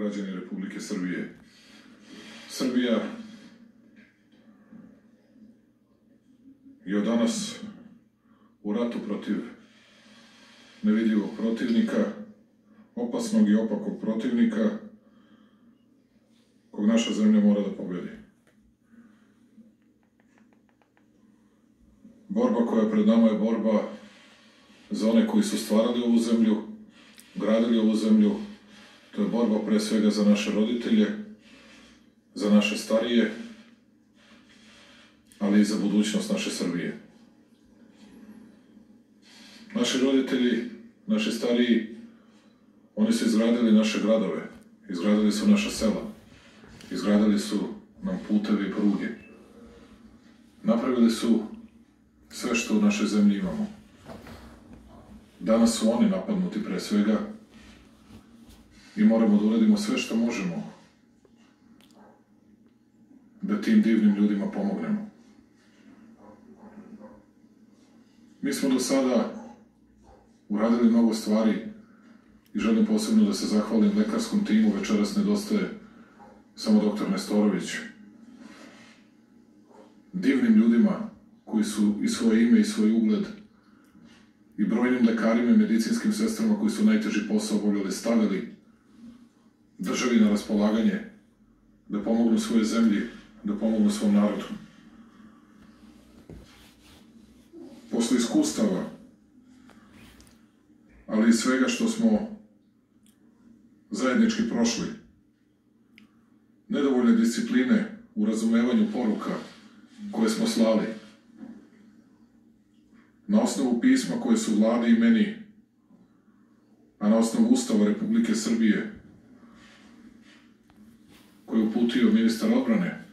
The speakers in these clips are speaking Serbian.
građani Republike Srbije. Srbija je od danas u ratu protiv nevidljivog protivnika, opasnog i opakog protivnika, kog naša zemlja mora da pobedi. Borba koja je pred nama je borba za one koji su stvarali ovu zemlju, gradili ovu zemlju. To je borba pre svega za naše roditelje, za naše starije, ali i za budućnost naše Srbije. Naši roditelji, naši stariji, oni su izgradili naše gradove, izgradili su naša sela, izgradili su nam puteve i pruge. Napravili su sve što u našoj zemlji imamo. Danas su oni napadnuti pre svega i moramo da uradimo sve što možemo da tim divnim ljudima pomognemo. Mi smo do sada uradili mnogo stvari i želim posebno da se zahvalim lekarskom timu. Večeras nedostaje samo doktor Nestorović. Divnim ljudima koji su i svoje ime i svoj ugled i brojnim lekarima i medicinskim sestrama koji su najteži posao obavljali, stavili državi na raspolaganje da pomognu svoje zemlji, da pomognu svom narodu. Posle iskustava, ali i svega što smo zajednički prošli, nedovoljne discipline u razumevanju poruka koje smo slali, na osnovu pisma koje su vladi i meni, a na osnovu Ustava Republike Srbije, koji je uputio ministar odbrane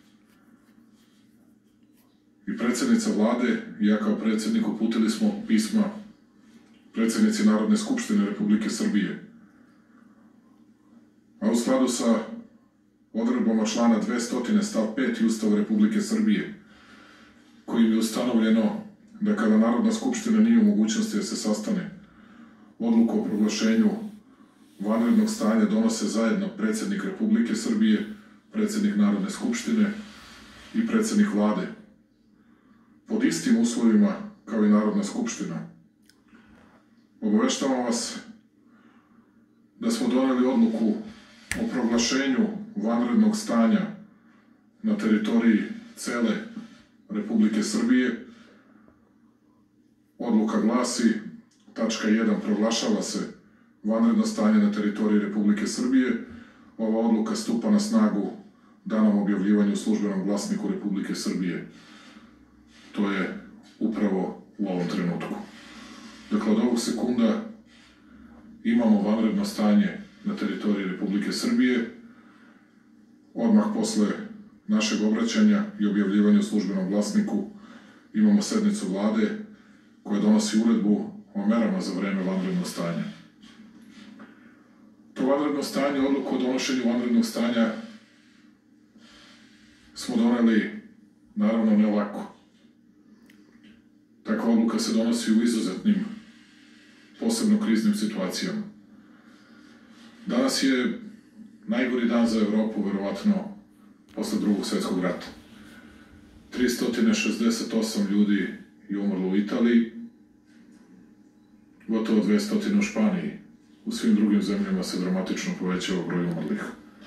i predsednica vlade i ja kao predsednik, uputili smo pisma predsednici Narodne skupštine Republike Srbije. A u skladu sa odredbama člana 200 stav 5 Ustava Republike Srbije, kojim je ustanovljeno da kada Narodna skupština nije u mogućnosti da se sastane, odluku o proglašenju vanrednog stanja donose zajedno predsednik Republike Srbije, predsednik Narodne skupštine i predsednik vlade, pod istim uslovima kao i Narodna skupština. Obaveštavam vas da smo doneli odluku o proglašenju vanrednog stanja na teritoriji cele Republike Srbije. Odluka glasi, tačka 1, proglašava se vanredno stanje na teritoriji Republike Srbije. Ova odluka stupa na snagu danom objavljivanja u Službenom glasniku Republike Srbije. To je upravo u ovom trenutku. Dakle, od ovog sekunda imamo vanredno stanje na teritoriji Republike Srbije. Odmah posle našeg obraćanja i objavljivanja u Službenom glasniku imamo sednicu vlade koja donosi uredbu o merama za vreme vanrednog stanja. To vanredno stanje, odluku o donošenju vanrednog stanja smo doneli, naravno, ne lako. Takva odluka se donosi u izuzetnim, posebno kriznim situacijama. Danas je najgori dan za Evropu, verovatno, posle Drugog svetskog rata. 368 ljudi je umrlo u Italiji, gotovo 200 u Španiji. U svim drugim zemljama se dramatično povećava broj umrlih.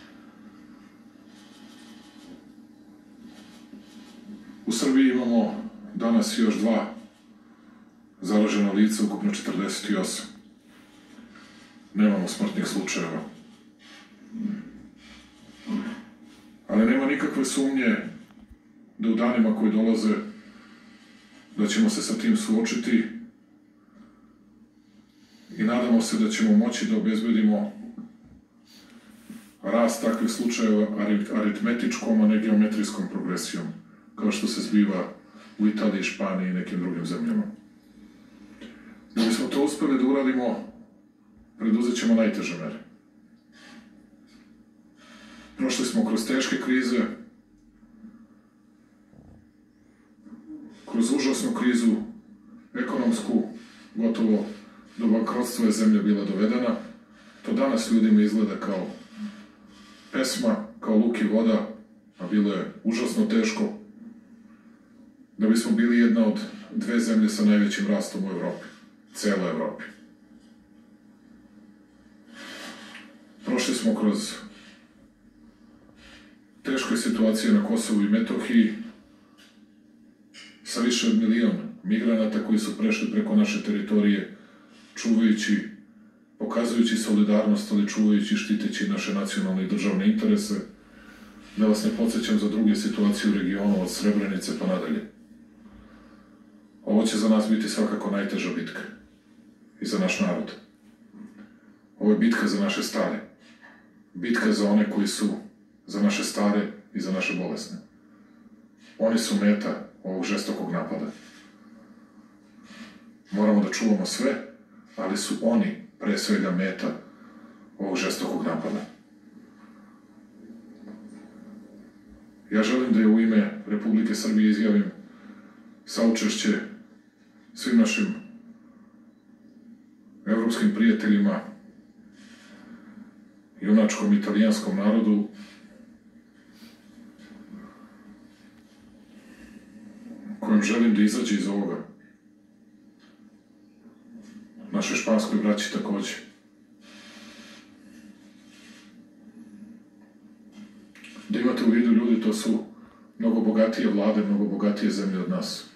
U Srbiji imamo danas još 2 zaražena lica, ukupno 48. Nemamo smrtnih slučajeva. Ali nema nikakve sumnje da u danima koji dolaze da ćemo se sa tim suočiti i nadamo se da ćemo moći da obezbedimo rast takvih slučajeva aritmetičkom, a ne geometrijskom progresijom, kao što se zbiva u Italiji, Španiji i nekim drugim zemljama. Da bismo to uspeli da uradimo, preduzet ćemo najteže mere. Prošli smo kroz teške krize, kroz užasnu krizu, ekonomsku, gotovo do bankrotstva je zemlja bila dovedena. To danas ljudima izgleda kao pesma kao luk i voda, a bilo je užasno teško, da bismo bili jedna od dve zemlje sa najvećim rastom u Evropi, celoj Evropi. Prošli smo kroz teške situacije na Kosovu i Metohiji, sa više od 1 milion migranata koji su prešli preko naše teritorije, čuvajući, pokazujući solidarnost, ali čuvajući i štiteći naše nacionalne i državne interese, da vas ne podsjećam za druge situacije u regionu od Srebrenice pa nadalje. Ovo će za nas biti svakako najteža bitka i za naš narod. Ovo je bitka za naše stare, bitka za one koji su za naše stare i za naše bolesne. Oni su meta ovog žestokog napada. Moramo da čuvamo sve, ali su oni pre svega meta ovog žestokog napada. Ja želim da je u ime Republike Srbije izjavim saučešće svim našim evropskim prijateljima, junačkom italijanskom narodu, kojem želim da izađe iz ovoga. Našoj španskoj braći takođe. Da imate u vidu, ljudi, to su mnogo bogatije vlade, mnogo bogatije zemlje od nas.